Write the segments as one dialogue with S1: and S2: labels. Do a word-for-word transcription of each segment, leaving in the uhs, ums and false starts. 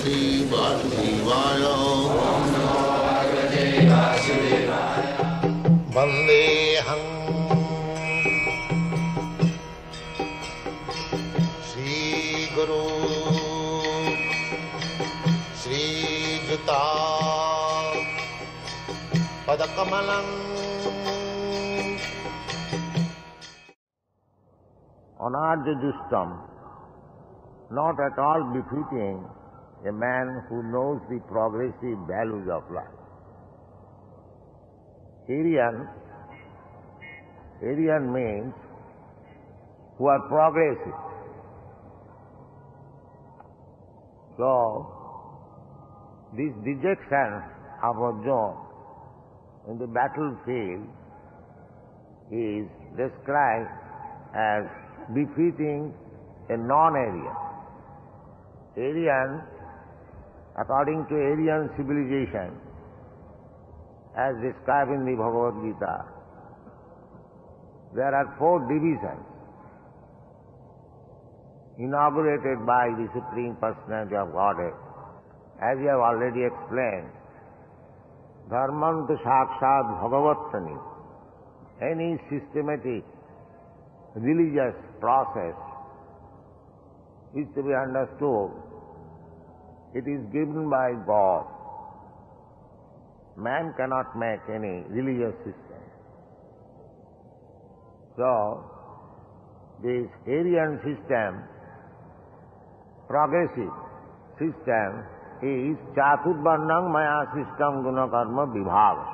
S1: Bhagavate Vasudevaya.
S2: Om Namo Bhagavate Vasudevaya.
S1: Vandeham Shri Guru Shri Juta Padakamalam. Anarjadustam, not at all befitting a man who knows the progressive values of life. Aryan, Aryan means who are progressive. So, this dejection of Arjuna in the battlefield is described as befitting a non-Aryan. Aryan, according to Aryan civilization, as described in the Bhagavad Gita, there are four divisions inaugurated by the Supreme Personality of Godhead. As we have already explained, Dharmantu Sakshat Bhagavatani, any systematic religious process is to be understood, it is given by God. Man cannot make any religious system. So, this Aryan system, progressive system, is Chaturvarnam Maya Sistam Guna Karma Vibhaga.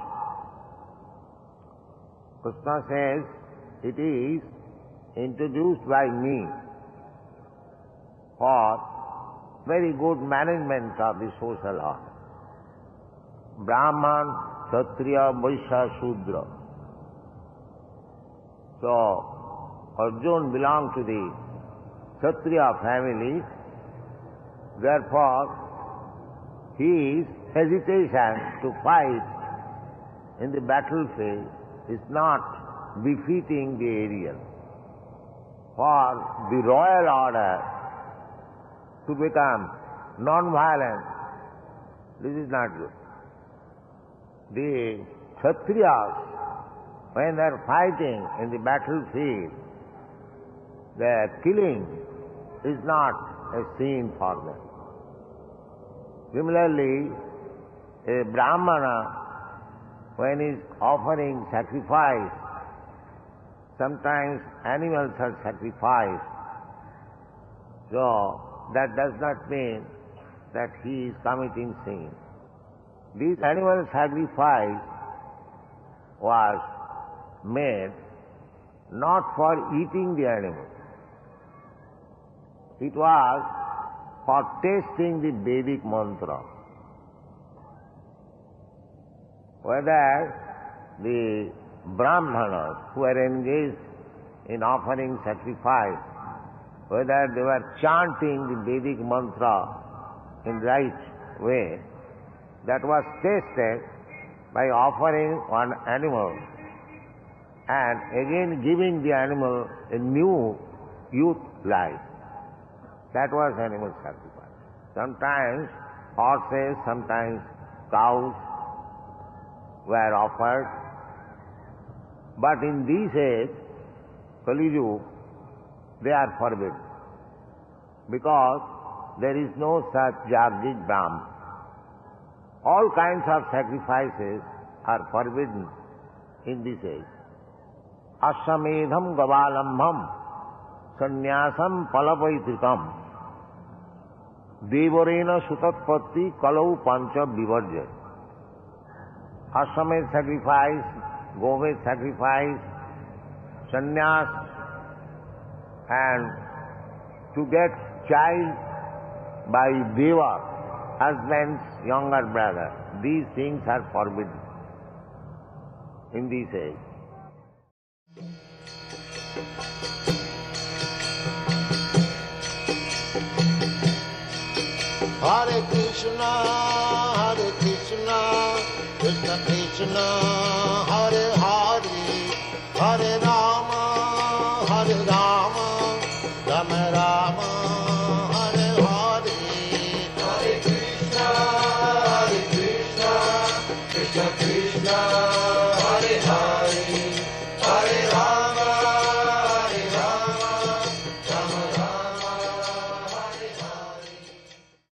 S1: Krishna says it is introduced by me for very good management of the social order. Brahman, Kshatriya, Vaishya, Shudra. So, Arjuna belonged to the Kshatriya family, therefore his hesitation to fight in the battlefield is not befitting the Aryan. For the royal order to become non-violent, this is not good. The Kshatriyas, when they are fighting in the battlefield, their killing is not a sin for them. Similarly, a Brahmana, when he is offering sacrifice, sometimes animals are sacrificed. So, that does not mean that he is committing sin. This animal sacrifice was made not for eating the animal. It was for tasting the Vedic mantra. Whether the Brahmanas who were engaged in offering sacrifice, whether they were chanting the Vedic mantra in right way, that was tasted by offering one animal and again giving the animal a new youth life. That was animal sacrifice. Sometimes horses, sometimes cows were offered. But in this age, Kali Yuga, they are forbidden. Because there is no such Jagdik Brahma. All kinds of sacrifices are forbidden in this age. Ashamedham gavalambham sannyasam palapaitrikam devarena sutatpatti kalau pancha vivarjay. Ashamed sacrifice, Goved sacrifice, sannyas, and to get child by Deva, husband's younger brother. These things are forbidden in this age. Hare Krishna, Hare Krishna, Krishna Krishna, Hare Hare, Hare Rama, Hare Rama, Rama Rama, Hare Hare, Hare Krishna.
S2: Krishna